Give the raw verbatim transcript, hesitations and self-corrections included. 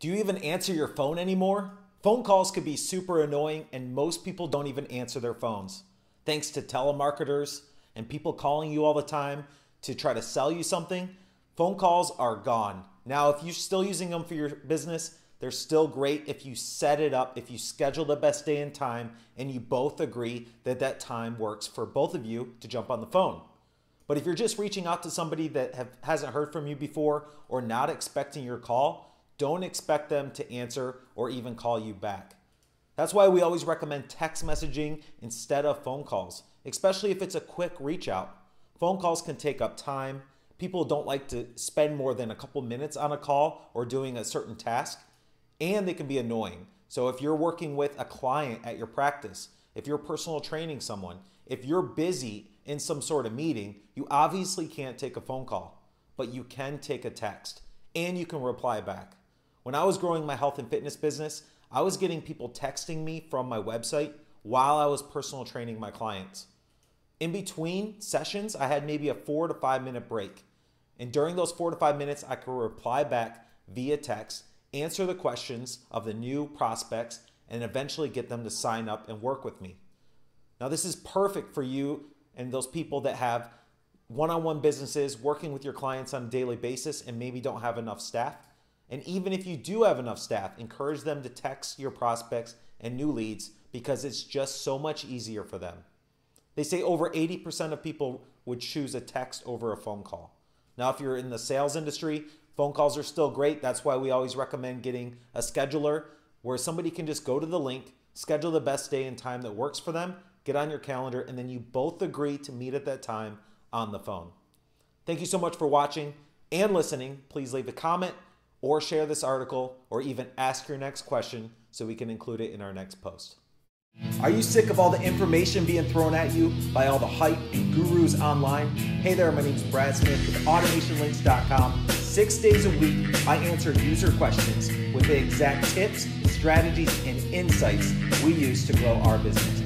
Do you even answer your phone anymore? Phone calls could be super annoying, and most people don't even answer their phones. Thanks to telemarketers and people calling you all the time to try to sell you something, phone calls are gone. Now, if you're still using them for your business, they're still great if you set it up, if you schedule the best day and time, and you both agree that that time works for both of you to jump on the phone. But if you're just reaching out to somebody that have, hasn't heard from you before or not expecting your call, don't expect them to answer or even call you back. That's why we always recommend text messaging instead of phone calls, especially if it's a quick reach out. Phone calls can take up time. People don't like to spend more than a couple minutes on a call or doing a certain task, and they can be annoying. So if you're working with a client at your practice, if you're personal training someone, if you're busy in some sort of meeting, you obviously can't take a phone call, but you can take a text and you can reply back. When I was growing my health and fitness business, I was getting people texting me from my website while I was personal training my clients. In between sessions, I had maybe a four to five minute break. And during those four to five minutes, I could reply back via text, answer the questions of the new prospects, and eventually get them to sign up and work with me. Now, this is perfect for you and those people that have one-on-one businesses working with your clients on a daily basis and maybe don't have enough staff. And even if you do have enough staff, encourage them to text your prospects and new leads because it's just so much easier for them. They say over eighty percent of people would choose a text over a phone call. Now, if you're in the sales industry, phone calls are still great. That's why we always recommend getting a scheduler where somebody can just go to the link, schedule the best day and time that works for them, get on your calendar, and then you both agree to meet at that time on the phone. Thank you so much for watching and listening. Please leave a comment or share this article, or even ask your next question so we can include it in our next post. Are you sick of all the information being thrown at you by all the hype and gurus online? Hey there, my name is Brad Smith with automation links dot com. Six days a week, I answer user questions with the exact tips, strategies, and insights we use to grow our business.